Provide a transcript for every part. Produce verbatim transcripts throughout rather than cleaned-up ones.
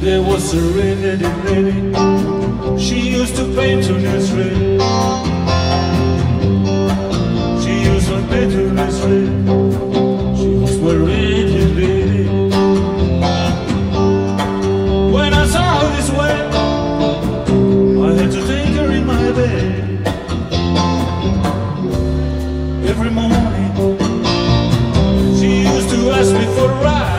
There was a red-headed lady, she used to paint on his red. She used to paint on his red. She was a red-headed lady. When I saw her this way, I had to take her in my bed. Every morning, she used to ask me for a ride.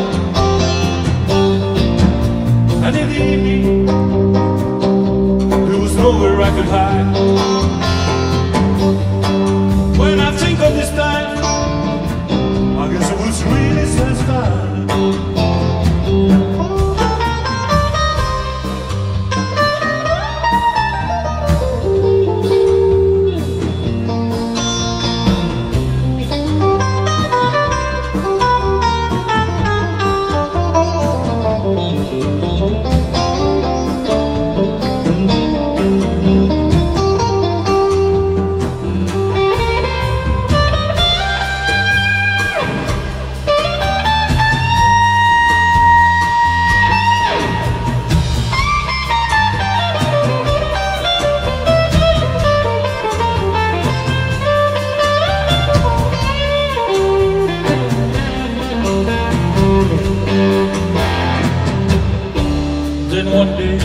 And in the evening, there was nowhere I could hide. When I think of this time, I guess I was really satisfied. One day,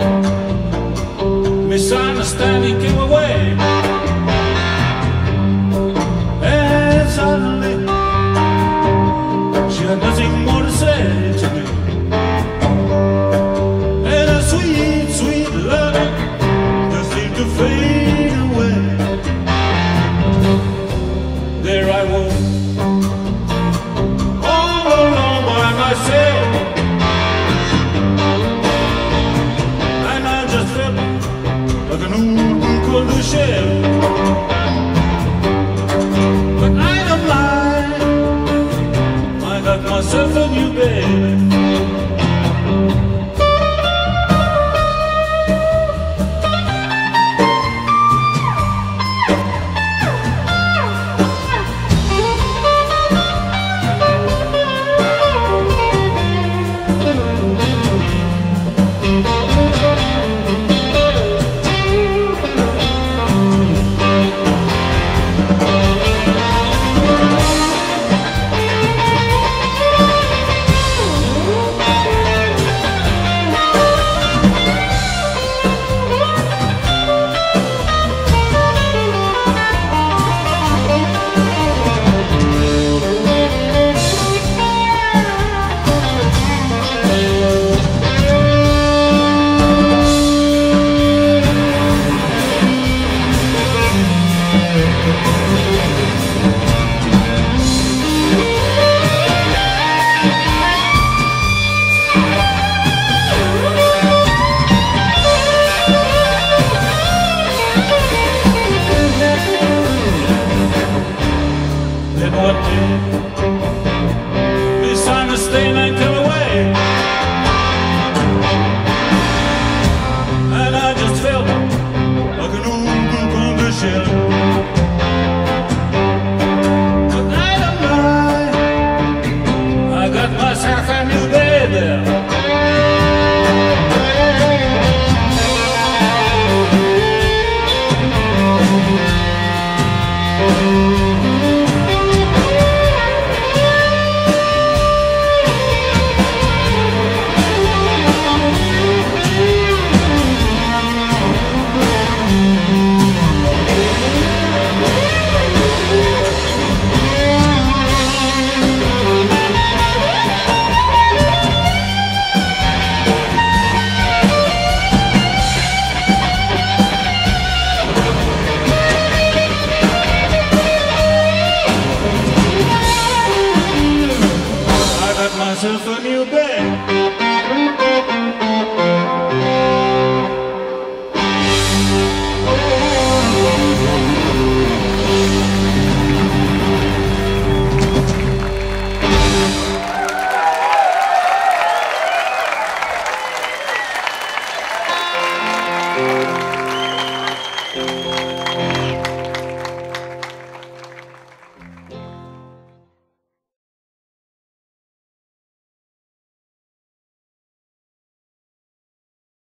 misunderstanding came away, and suddenly she had nothing more to say to me. And a sweet, sweet loving just seemed to fade away. There I was, all alone by myself. Like an old book on the shelf. But I don't mind, I got myself a new bed. Myself a new bed.